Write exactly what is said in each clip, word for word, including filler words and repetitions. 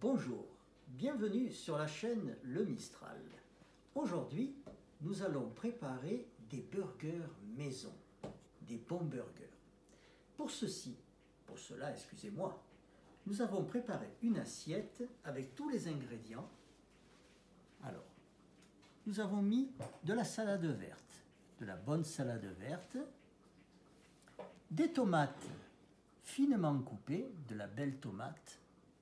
Bonjour, bienvenue sur la chaîne Le Mistral. Aujourd'hui, nous allons préparer des burgers maison, des bons burgers. Pour ceci, pour cela, excusez-moi, nous avons préparé une assiette avec tous les ingrédients. Alors, nous avons mis de la salade verte, de la bonne salade verte, des tomates finement coupées, de la belle tomate,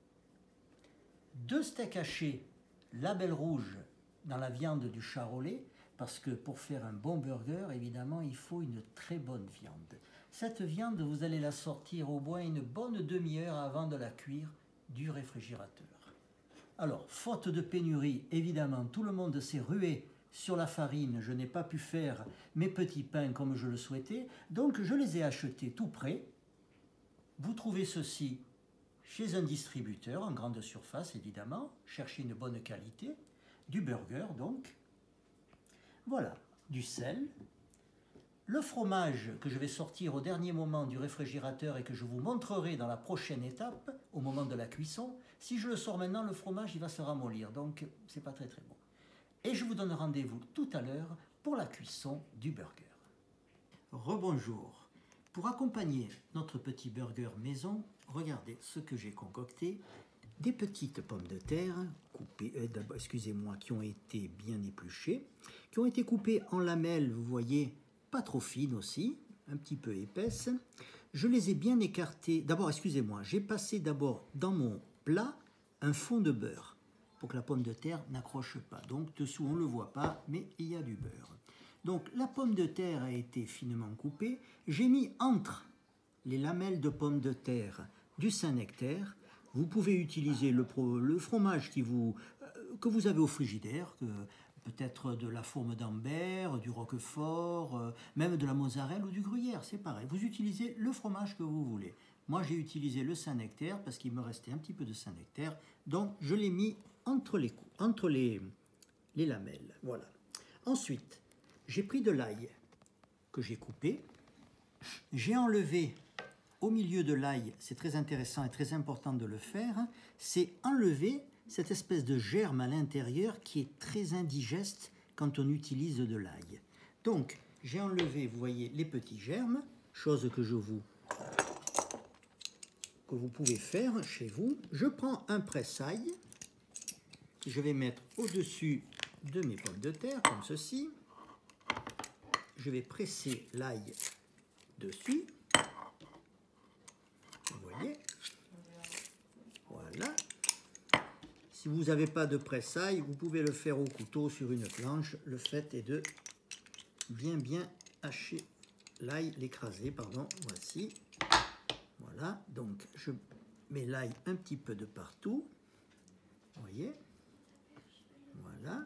deux steaks hachés, label rouge dans la viande du charolais, parce que pour faire un bon burger, évidemment, il faut une très bonne viande. Cette viande, vous allez la sortir au moins une bonne demi-heure avant de la cuire du réfrigérateur. Alors, faute de pénurie, évidemment, tout le monde s'est rué sur la farine. Je n'ai pas pu faire mes petits pains comme je le souhaitais, donc je les ai achetés tout prêts. Vous trouvez ceci chez un distributeur, en grande surface évidemment, cherchez une bonne qualité, du burger donc, voilà, du sel, le fromage que je vais sortir au dernier moment du réfrigérateur et que je vous montrerai dans la prochaine étape, au moment de la cuisson. Si je le sors maintenant, le fromage il va se ramollir, donc c'est pas très très bon. Et je vous donne rendez-vous tout à l'heure pour la cuisson du burger. Rebonjour. Pour accompagner notre petit burger maison, regardez ce que j'ai concocté. Des petites pommes de terre, coupées, euh, excusez-moi, qui ont été bien épluchées, qui ont été coupées en lamelles, vous voyez, pas trop fines aussi, un petit peu épaisses. Je les ai bien écartées. D'abord, excusez-moi, j'ai passé d'abord dans mon plat un fond de beurre pour que la pomme de terre n'accroche pas. Donc, dessous, on ne le voit pas, mais il y a du beurre. Donc la pomme de terre a été finement coupée. J'ai mis entre les lamelles de pommes de terre du Saint-Nectaire. Vous pouvez utiliser le, pro, le fromage qui vous, euh, que vous avez au frigidaire, peut-être de la fourme d'Ambert, du Roquefort, euh, même de la mozzarella ou du gruyère, c'est pareil. Vous utilisez le fromage que vous voulez. Moi j'ai utilisé le Saint-Nectaire parce qu'il me restait un petit peu de Saint-Nectaire. Donc je l'ai mis entre les, entre les, les lamelles. Voilà. Ensuite, j'ai pris de l'ail que j'ai coupé, j'ai enlevé au milieu de l'ail, c'est très intéressant et très important de le faire, c'est enlever cette espèce de germe à l'intérieur qui est très indigeste quand on utilise de l'ail. Donc, j'ai enlevé, vous voyez, les petits germes, chose que je vous, que vous pouvez faire chez vous. Je prends un presse-ail que je vais mettre au-dessus de mes pommes de terre, comme ceci. Je vais presser l'ail dessus. Vous voyez. Voilà. Si vous n'avez pas de presse-ail, vous pouvez le faire au couteau sur une planche. Le fait est de bien bien hacher l'ail, l'écraser, pardon. Voici. Voilà. Donc je mets l'ail un petit peu de partout. Vous voyez. Voilà.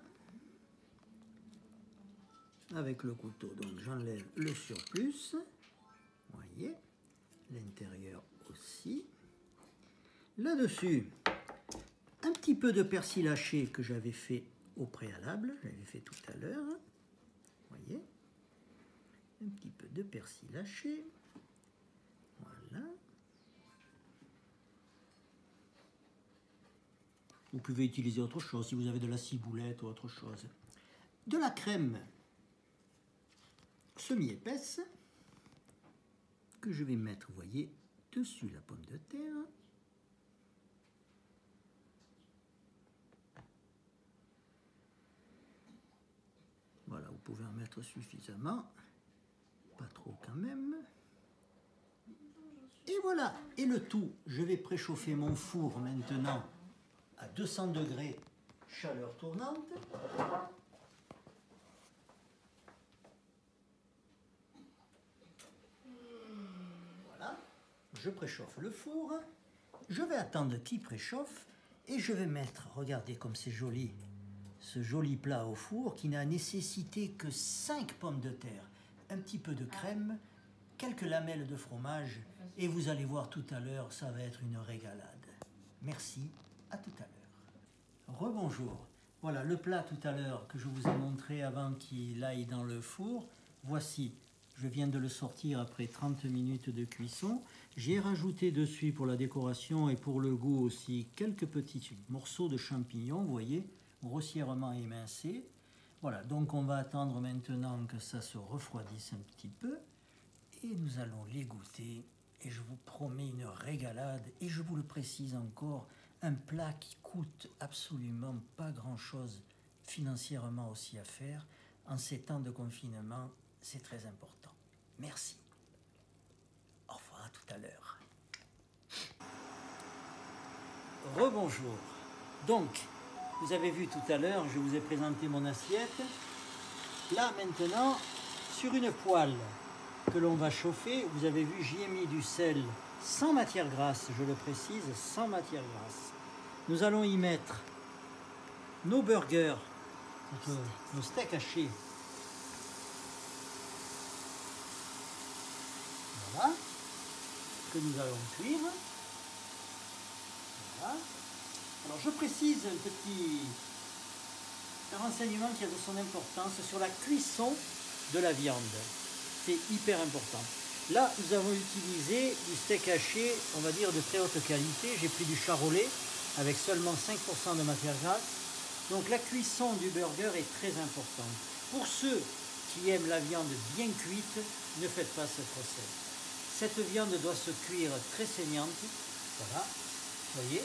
Avec le couteau, donc j'enlève le surplus, vous voyez, l'intérieur aussi. Là-dessus, un petit peu de persil haché que j'avais fait au préalable, j'avais fait tout à l'heure, vous voyez, un petit peu de persil haché, voilà. Vous pouvez utiliser autre chose, si vous avez de la ciboulette ou autre chose. De la crème semi-épaisse que je vais mettre, vous voyez, dessus la pomme de terre. Voilà, vous pouvez en mettre suffisamment, pas trop quand même. Et voilà, et le tout, je vais préchauffer mon four maintenant à deux cents degrés, chaleur tournante. Je préchauffe le four, je vais attendre qu'il préchauffe et je vais mettre, regardez comme c'est joli, ce joli plat au four qui n'a nécessité que cinq pommes de terre, un petit peu de crème, quelques lamelles de fromage et vous allez voir tout à l'heure, ça va être une régalade. Merci, à tout à l'heure. Rebonjour, voilà le plat tout à l'heure que je vous ai montré avant qu'il aille dans le four. Voici Je viens de le sortir après trente minutes de cuisson. J'ai rajouté dessus pour la décoration et pour le goût aussi quelques petits morceaux de champignons, vous voyez, grossièrement émincés. Voilà, donc on va attendre maintenant que ça se refroidisse un petit peu et nous allons les goûter. Et je vous promets une régalade et je vous le précise encore, un plat qui coûte absolument pas grand-chose financièrement aussi à faire. En ces temps de confinement, c'est très important. Merci. Au revoir, à tout à l'heure. Rebonjour. Donc, vous avez vu tout à l'heure, je vous ai présenté mon assiette. Là, maintenant, sur une poêle que l'on va chauffer, vous avez vu, j'y ai mis du sel sans matière grasse, je le précise, sans matière grasse. Nous allons y mettre nos burgers, nos steaks hachés. Voilà, que nous allons cuire. Voilà. Alors je précise un petit un renseignement qui a de son importance sur la cuisson de la viande. C'est hyper important. Là, nous avons utilisé du steak haché, on va dire de très haute qualité. J'ai pris du charolais avec seulement cinq pour cent de matière grasse. Donc la cuisson du burger est très importante. Pour ceux qui aiment la viande bien cuite, ne faites pas cette recette. Cette viande doit se cuire très saignante. Voilà, voyez.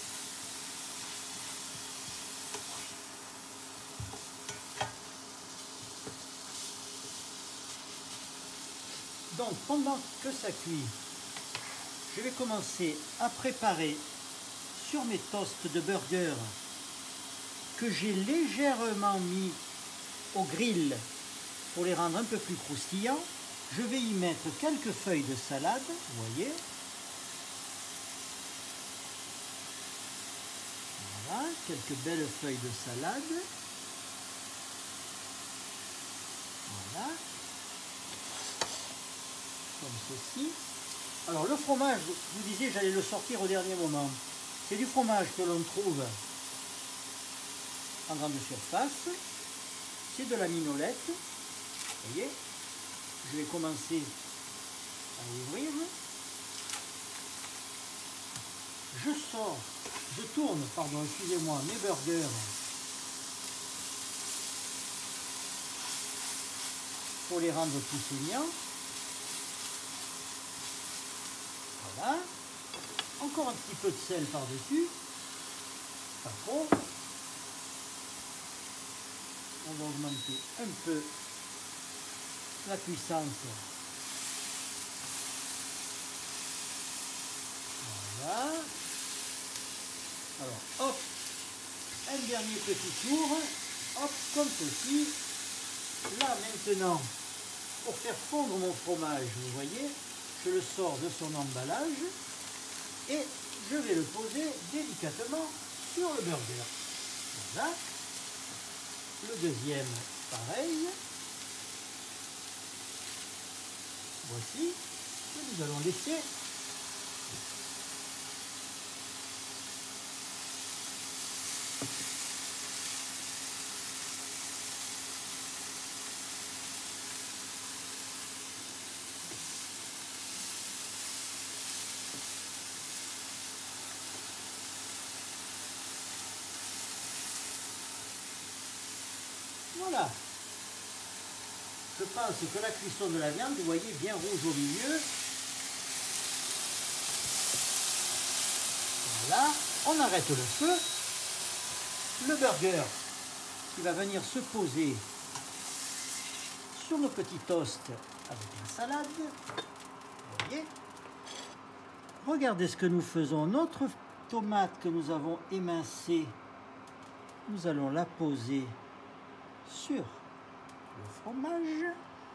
Donc pendant que ça cuit, je vais commencer à préparer sur mes toasts de burger que j'ai légèrement mis au grill pour les rendre un peu plus croustillants. Je vais y mettre quelques feuilles de salade, vous voyez. Voilà, quelques belles feuilles de salade. Voilà. Comme ceci. Alors le fromage, je vous disais, j'allais le sortir au dernier moment. C'est du fromage que l'on trouve en grande surface. C'est de la minolette. Vous voyez, je vais commencer à ouvrir. Je sors, je tourne, pardon, excusez-moi, mes burgers pour les rendre plus saignants. Voilà. Encore un petit peu de sel par-dessus. Pas trop. On va augmenter un peu la puissance. Voilà. Alors, hop, un dernier petit tour. Hop, comme ceci. Là, maintenant, pour faire fondre mon fromage, vous voyez, je le sors de son emballage et je vais le poser délicatement sur le burger. Voilà. Le deuxième, pareil. Voici que nous allons laisser voilà. Je pense que la cuisson de la viande, vous voyez, bien rouge au milieu. Voilà, on arrête le feu. Le burger qui va venir se poser sur nos petits toasts avec la salade. Vous voyez. Regardez ce que nous faisons. Notre tomate que nous avons émincée, nous allons la poser sur le fromage.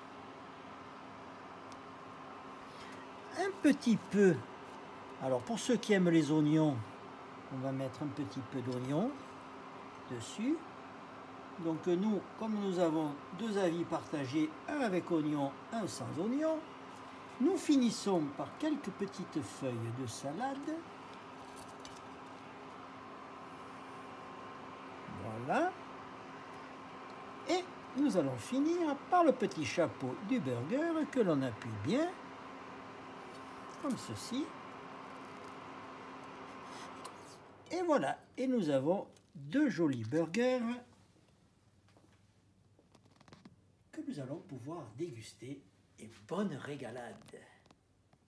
Un petit peu. Alors pour ceux qui aiment les oignons, on va mettre un petit peu d'oignon dessus. Donc nous, comme nous avons deux avis partagés, un avec oignon, un sans oignon, nous finissons par quelques petites feuilles de salade. Voilà. Et nous allons finir par le petit chapeau du burger que l'on appuie bien, comme ceci. Et voilà, et nous avons deux jolis burgers que nous allons pouvoir déguster. Et bonne régalade!